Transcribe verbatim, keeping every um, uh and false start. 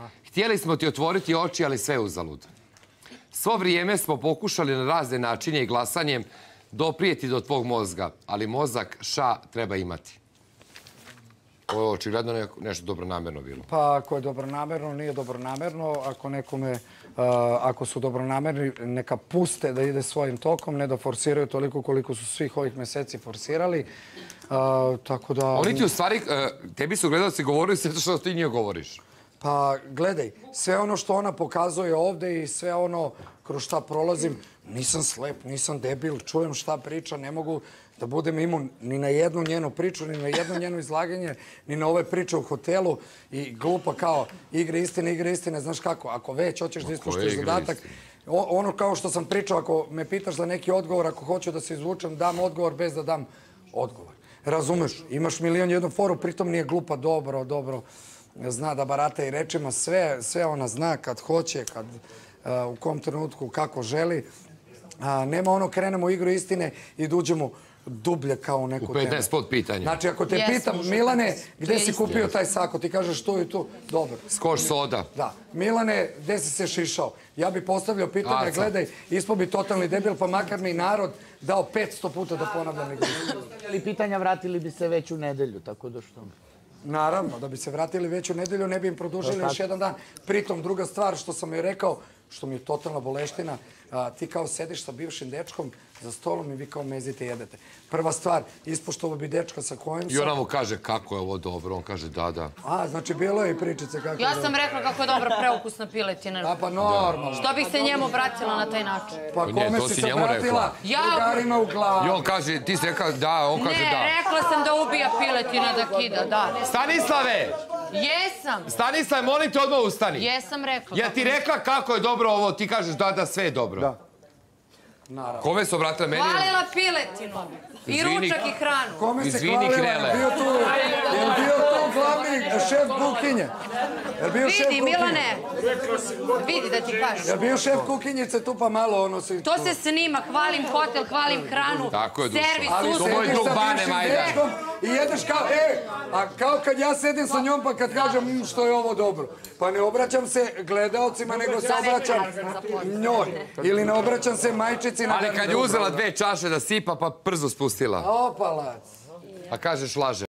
Htjeli smo ti otvoriti oči, ali sve uzalud. Svo vrijeme smo pokušali na razne načine i glasanjem doprijeti do tvog mozga, ali mozak ša treba imati. Ovo je očigledno nešto dobronamerno bilo. Pa ako je dobronamerno, nije dobronamerno. Ako nekome, ako su dobronamerni, neka puste da ide svojim tokom, ne da forsiraju toliko koliko su svih ovih meseci forsirali. Tako da... Oni ti u stvari, tebi su gledalci govorili sve što ti njih govoriš. Pa gledaj, sve ono što ona pokazuje ovde i sve ono kroz šta prolazim, nisam slep, nisam debil, čujem šta priča, ne mogu da budem imun ni na jednu njenu priču, ni na jedno njeno izlaganje, ni na ove priče u hotelu i glupa kao igre istine, igre istine, znaš kako, ako već hoćeš da ispoštuješ zadatak, ono kao što sam pričao, ako me pitaš za neki odgovor, ako hoću da se izvučem, dam odgovor bez da dam odgovor. Razumeš, imaš milion jednu foru, pritom nije glupa, dobro, dobro, zna da barata i rečima, sve ona zna kad hoće, kad u kom trenutku, kako želi. Nema ono, krenemo u igru istine i da uđemo dublje kao u neku temu. U petnaest pod pitanja. Znači, ako te pitam, Milane, gde si kupio taj sako? Ti kažeš tu i tu. Dobro. Skoš soda. Da. Milane, gde si se šišao? Ja bi postavljao pitanje, gledaj, ispod bi totalni debil, pa makar mi narod dao petsto puta da ponavljam igru istine. Ali pitanja vratili bi se već u nedelju, tako da što... Naravno, da bi se vratili već u nedelju, ne bi im produžili još jedan dan. Pritom, druga stvar što sam joj rekao, što mi je totalna boleština, ti kao sediš sa bivšim dečkom za stolom i vi kao mezite i jedete. Prva stvar, ispoštovo bi dečka sa kojim sam... I ona mu kaže kako je ovo dobro, on kaže da, da. A, znači bilo je i pričice kako je dobro. Ja sam rekla kako je dobra preukusna piletina. A, pa normalno. Što bih se njemu vratila na taj način? Pa kome si se vratila? Drugarima u glavu. I on kaže, ti si rekla da, on kaže da. Ne, rekla sam da ubija piletina, da kida, da. Stanislave! Jesam. Stanislave, molim te odmah ustani. Jesam rekla. Ja ti rekla kako je dobro ovo, ti kažeš da, da, sve je dobro. Da. Naravno. Kome se obratila meni? Hvalila piletinu. I ručak i hranu. Kome se hvalila? Je bio tu, je bio tu glavni šef kuhinje? Vidi, Milane, vidi da ti kažem. Je bio šef kuhinjice tu pa malo ono si... To se snima, hvalim hotel, hvalim hranu, servis, ali sediš sa bivšim dečkom i jedeš kao, e, a kao kad ja sedim sa njom pa kad kažem što je ovo dobro. Pa ne obraćam se gledaocima, nego se obraćam njoj. Ili ne obraćam se majčici na... Ali kad je uzela dve čaše da sipa pa brzo spustila. Opalac. A kažeš laže.